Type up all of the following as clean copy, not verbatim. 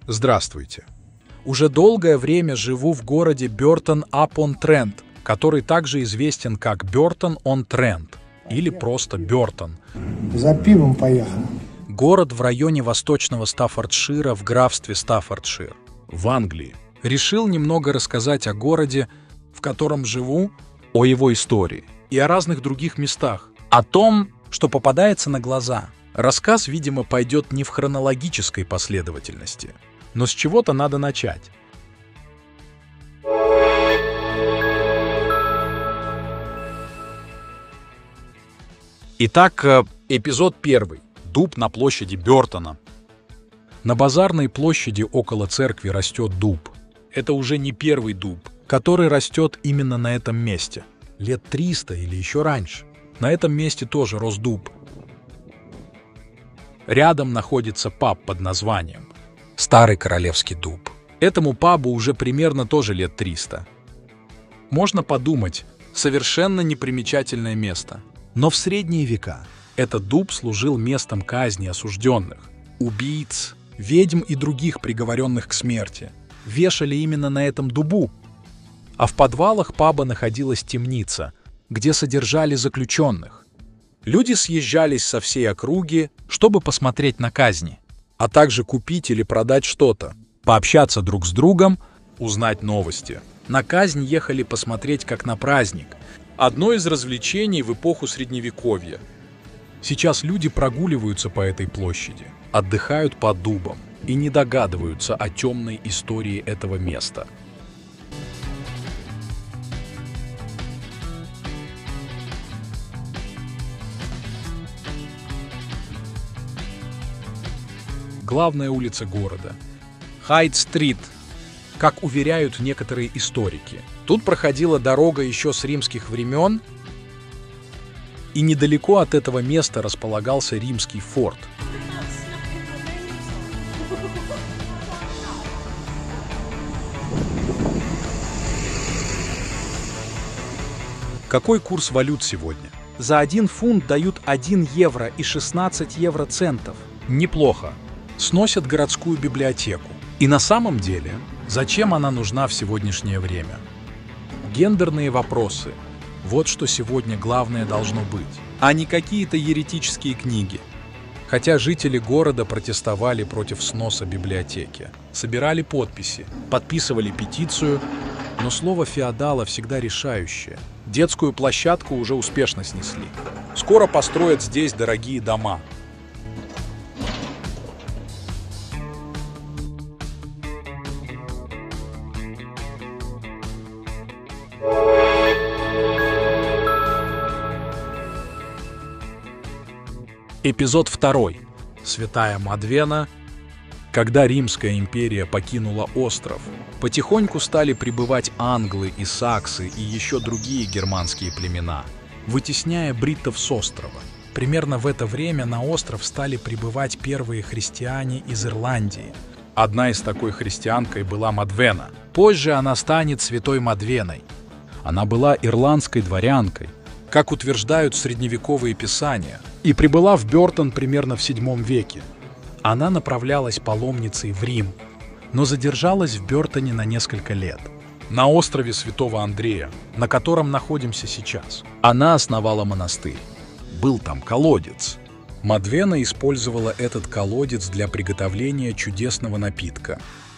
Здравствуйте. Уже долгое время живу в городе Бёртон-апон-Трент, который также известен как Бёртон-он-Трент или просто Бёртон. За пивом поехал. Город в районе восточного Стаффордшира в графстве Стаффордшир, в Англии. Решил немного рассказать о городе, в котором живу, о его истории и о разных других местах, о том, что попадается на глаза. Рассказ, видимо, пойдет не в хронологической последовательности, но с чего-то надо начать. Итак, эпизод 1. Дуб на площади Бёртона. На базарной площади около церкви растет дуб. Это уже не первый дуб, который растет именно на этом месте. Лет 300 или еще раньше. На этом месте тоже рос дуб. Рядом находится паб под названием Старый Королевский дуб. Этому пабу уже примерно тоже лет 300. Можно подумать, совершенно непримечательное место. Но в средние века этот дуб служил местом казни осужденных, убийц, ведьм и других приговоренных к смерти. Вешали именно на этом дубу. А в подвалах паба находилась темница, где содержали заключенных. Люди съезжались со всей округи, чтобы посмотреть на казни, а также купить или продать что-то, пообщаться друг с другом, узнать новости. На казнь ехали посмотреть как на праздник. Одно из развлечений в эпоху Средневековья. Сейчас люди прогуливаются по этой площади, отдыхают под дубом и не догадываются о темной истории этого места. Главная улица города — Хайд-стрит, как уверяют некоторые историки. Тут проходила дорога еще с римских времен, и недалеко от этого места располагался римский форт. Какой курс валют сегодня? За 1 фунт дают 1 евро и 16 евроцентов. Неплохо. Сносят городскую библиотеку. И на самом деле, зачем она нужна в сегодняшнее время? Гендерные вопросы. Вот что сегодня главное должно быть, а не какие-то еретические книги. Хотя жители города протестовали против сноса библиотеки, собирали подписи, подписывали петицию, но слово феодала всегда решающее. Детскую площадку уже успешно снесли. Скоро построят здесь дорогие дома. Эпизод 2. Святая Мадвена. Когда Римская империя покинула остров, потихоньку стали прибывать англы и саксы и еще другие германские племена, вытесняя бриттов с острова. Примерно в это время на остров стали прибывать первые христиане из Ирландии. Одна из такой христианкой была Мадвена. Позже она станет святой Мадвеной. Она была ирландской дворянкой, как утверждают средневековые писания, и прибыла в Бёртон примерно в VII веке. Она направлялась паломницей в Рим, но задержалась в Бёртоне на несколько лет. На острове Святого Андрея, на котором находимся сейчас, она основала монастырь. Был там колодец. Мадвена использовала этот колодец для приготовления чудесного напитка.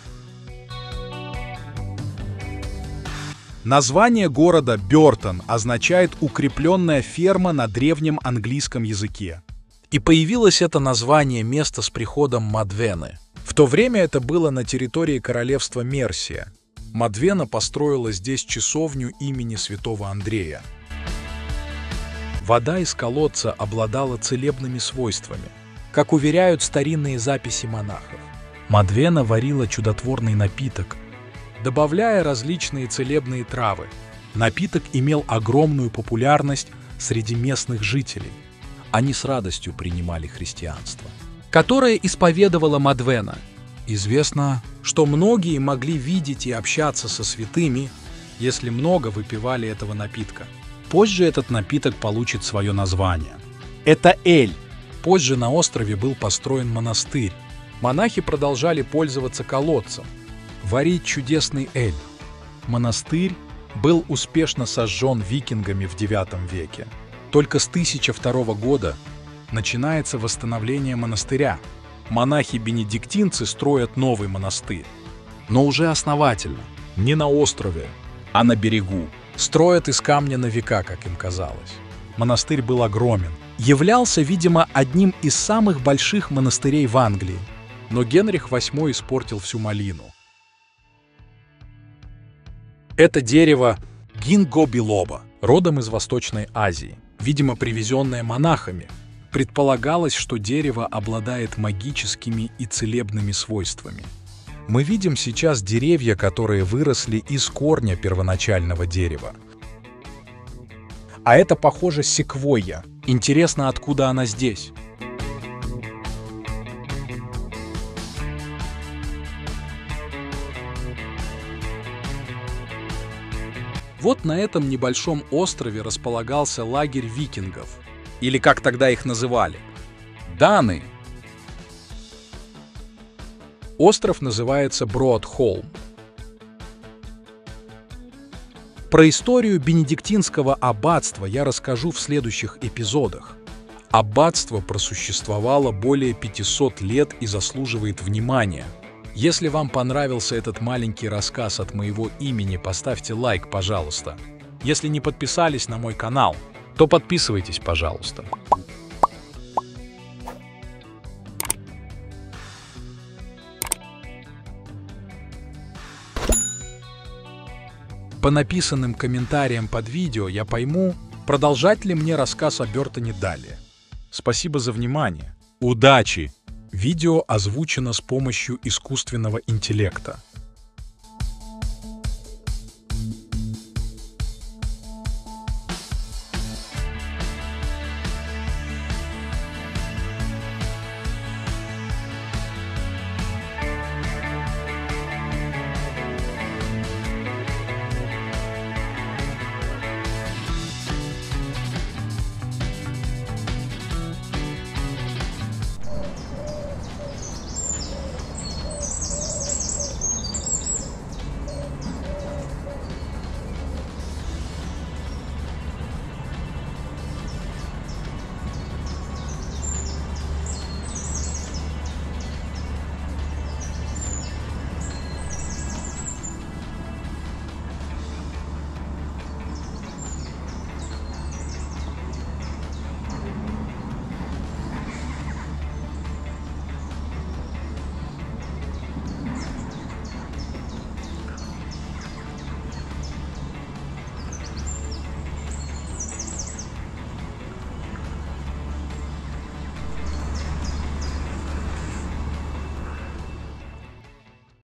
Название города Бёртон означает «укрепленная ферма» на древнем английском языке. И появилось это название места с приходом Мадвены. В то время это было на территории королевства Мерсия. Мадвена построила здесь часовню имени святого Андрея. Вода из колодца обладала целебными свойствами, как уверяют старинные записи монахов. Мадвена варила чудотворный напиток, добавляя различные целебные травы. Напиток имел огромную популярность среди местных жителей. Они с радостью принимали христианство, которое исповедовала Мадвена. Известно, что многие могли видеть и общаться со святыми, если много выпивали этого напитка. Позже этот напиток получит свое название. Это эль. Позже на острове был построен монастырь, Монахи продолжали пользоваться колодцем, варить чудесный эль. Монастырь был успешно сожжен викингами в IX веке. Только с 1002 года начинается восстановление монастыря. Монахи-бенедиктинцы строят новый монастырь, но уже основательно, не на острове, а на берегу. Строят из камня на века, как им казалось. Монастырь был огромен, являлся, видимо, одним из самых больших монастырей в Англии. Но Генрих VIII испортил всю малину. Это дерево гинго-билоба, родом из Восточной Азии, видимо, привезенное монахами. Предполагалось, что дерево обладает магическими и целебными свойствами. Мы видим сейчас деревья, которые выросли из корня первоначального дерева. А это, похоже, секвойя. Интересно, откуда она здесь? Вот на этом небольшом острове располагался лагерь викингов, или как тогда их называли, даны. Остров называется Брод-Холм. Про историю бенедиктинского аббатства я расскажу в следующих эпизодах. Аббатство просуществовало более 500 лет и заслуживает внимания. Если вам понравился этот маленький рассказ от моего имени, поставьте лайк, пожалуйста. Если не подписались на мой канал, то подписывайтесь, пожалуйста. По написанным комментариям под видео я пойму, продолжать ли мне рассказ о Бёртоне далее. Спасибо за внимание. Удачи! Видео озвучено с помощью искусственного интеллекта.